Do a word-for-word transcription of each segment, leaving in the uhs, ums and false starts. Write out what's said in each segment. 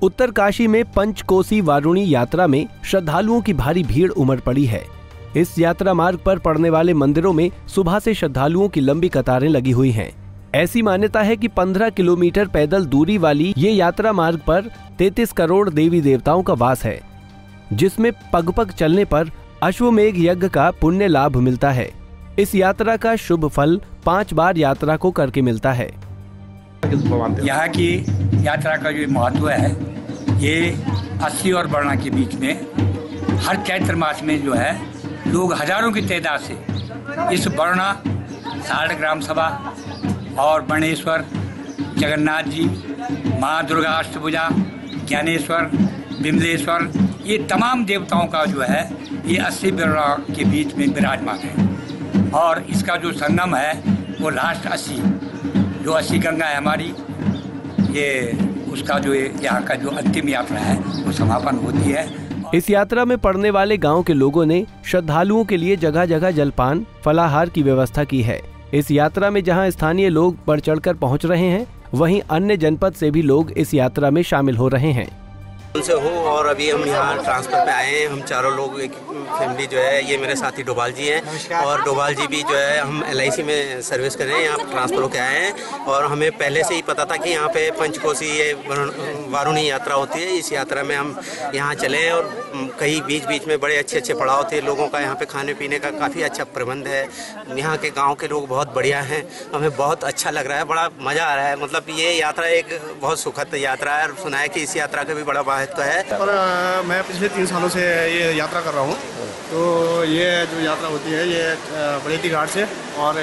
उत्तरकाशी में पंचकोसी वारुणी यात्रा में श्रद्धालुओं की भारी भीड़ उमड़ पड़ी है। इस यात्रा मार्ग पर पड़ने वाले मंदिरों में सुबह से श्रद्धालुओं की लंबी कतारें लगी हुई हैं। ऐसी मान्यता है कि पंद्रह किलोमीटर पैदल दूरी वाली ये यात्रा मार्ग पर तैंतीस करोड़ देवी देवताओं का वास है, जिसमें पग पग चलने पर अश्वमेघ यज्ञ का पुण्य लाभ मिलता है। इस यात्रा का शुभ फल पांच बार यात्रा को करके मिलता है। यहाँ की यात्रा का जो महत्व है, ये अस्सी और बरना के बीच में हर चैत्र मास में जो है लोग हजारों की तादाद से इस बरना, साढ़ ग्राम सभा और बर्णेश्वर, जगन्नाथ जी, माँ दुर्गा अष्टभुजा, ज्ञानेश्वर, विमलेश्वर, ये तमाम देवताओं का जो है ये अस्सी बरना के बीच में विराजमान है। और इसका जो संगम है वो लास्ट अस्सी, जो अस्सी गंगा है हमारी, ये उसका जो यहाँ का जो अंतिम यात्रा है वो समापन होती है। इस यात्रा में पड़ने वाले गांव के लोगों ने श्रद्धालुओं के लिए जगह जगह जलपान, फलाहार की व्यवस्था की है। इस यात्रा में जहां स्थानीय लोग बढ़ चढ़कर पहुंच रहे हैं, वहीं अन्य जनपद से भी लोग इस यात्रा में शामिल हो रहे हैं। उनसे हूँ और अभी हम यहाँ ट्रांसफर पे आए हैं। हम चारों लोग एक फैमिली जो है, ये मेरे साथी डोभाल जी हैं और डोभाल जी भी जो है हम एल आई सी में सर्विस कर रहे हैं, यहाँ ट्रांसफर होकर आए हैं। और हमें पहले से ही पता था कि यहाँ पे पंचकोसी ये वारुणी यात्रा होती है। इस यात्रा में हम यहाँ चले हैं और कई बीच बीच में बड़े अच्छे अच्छे पड़ाव थे। लोगों का यहाँ पे खाने पीने का काफ़ी अच्छा प्रबंध है। यहाँ के गाँव के लोग बहुत बढ़िया हैं, हमें बहुत अच्छा लग रहा है, बड़ा मज़ा आ रहा है। मतलब ये यात्रा एक बहुत सुखद यात्रा है और सुना है कि इस यात्रा का भी बड़ा तो है। और आ, मैं पिछले तीन सालों से ये यात्रा कर रहा हूँ। तो ये जो यात्रा होती है ये बड़ेती घाट से और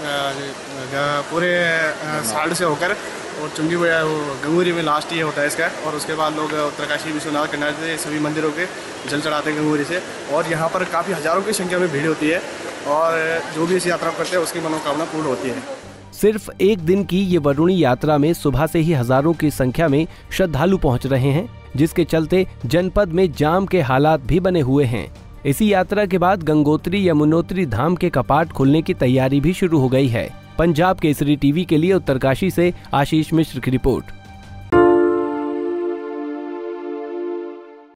आ, पूरे साल्ट से होकर और चुंगी गंगूरी में लास्ट ये होता है इसका। और उसके बाद लोग उत्तरकाशी, विश्वनाथ, कन्याकुमारी सभी मंदिरों के जल चढ़ाते हैं गंगूरी से। और यहाँ पर काफ़ी हज़ारों की संख्या में भीड़ होती है और जो भी इस यात्रा करते हैं उसकी मनोकामना पूर्ण होती है। सिर्फ एक दिन की ये वरुणी यात्रा में सुबह से ही हजारों की संख्या में श्रद्धालु पहुंच रहे हैं, जिसके चलते जनपद में जाम के हालात भी बने हुए हैं। इसी यात्रा के बाद गंगोत्री यमुनोत्री धाम के कपाट खुलने की तैयारी भी शुरू हो गई है। पंजाब केसरी टीवी के लिए उत्तरकाशी से आशीष मिश्र की रिपोर्ट।